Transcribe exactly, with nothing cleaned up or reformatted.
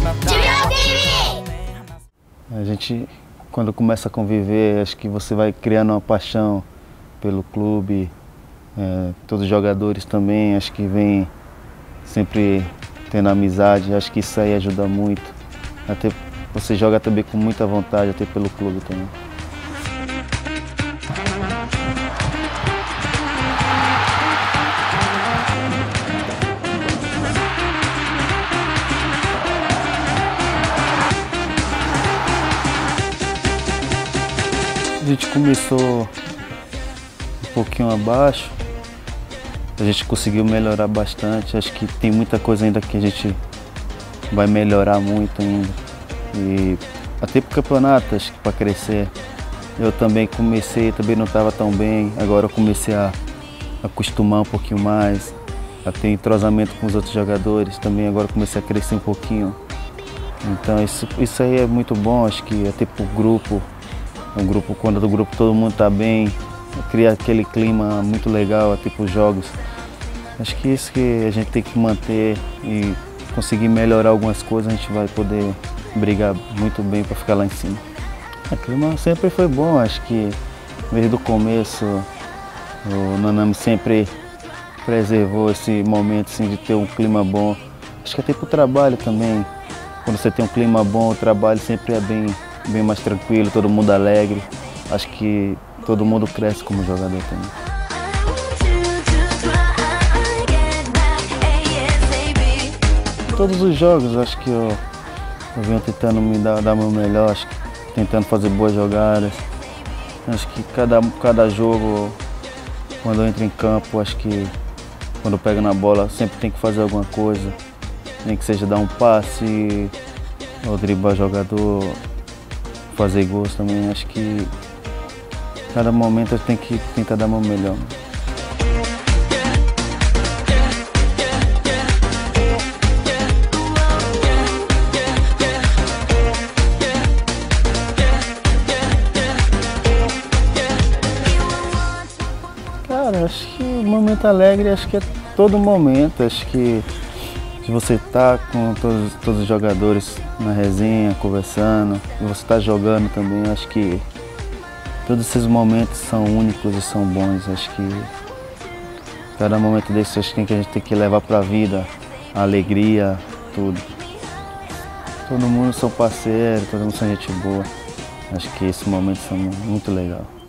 A gente, quando começa a conviver, acho que você vai criando uma paixão pelo clube. É, todos os jogadores também, acho que vem sempre tendo amizade. Acho que isso aí ajuda muito. Até você joga também com muita vontade, até pelo clube também. A gente começou um pouquinho abaixo, a gente conseguiu melhorar bastante. Acho que tem muita coisa ainda que a gente vai melhorar muito ainda. E até pro campeonato, acho que para crescer. Eu também comecei, também não estava tão bem, agora eu comecei a acostumar um pouquinho mais, a ter entrosamento com os outros jogadores, também agora comecei a crescer um pouquinho. Então isso, isso aí é muito bom, acho que até pro grupo. Um grupo, quando do grupo todo mundo está bem, cria aquele clima muito legal, tipo jogos. Acho que isso que a gente tem que manter e conseguir melhorar algumas coisas, a gente vai poder brigar muito bem para ficar lá em cima. O clima sempre foi bom, acho que desde o começo o Nanami sempre preservou esse momento assim, de ter um clima bom. Acho que até para o trabalho também, quando você tem um clima bom, o trabalho sempre é bem bem mais tranquilo, todo mundo alegre. Acho que todo mundo cresce como jogador também. Todos os jogos, acho que eu, eu venho tentando me dar, dar meu melhor, acho que tentando fazer boas jogadas. Acho que cada, cada jogo, quando eu entro em campo, acho que quando eu pego na bola, sempre tem que fazer alguma coisa. Nem que seja dar um passe, ou driblar jogador, fazer gols também. Acho que cada momento eu tenho que tentar dar o meu melhor. Cara, acho que o momento alegre, acho que é todo momento. Acho que se você está com todos, todos os jogadores na resenha, conversando, e você está jogando também, acho que todos esses momentos são únicos e são bons. Acho que cada momento desse acho que a gente tem que levar para a vida, a alegria, tudo. Todo mundo são parceiros, todo mundo são gente boa. Acho que esses momentos são muito legais.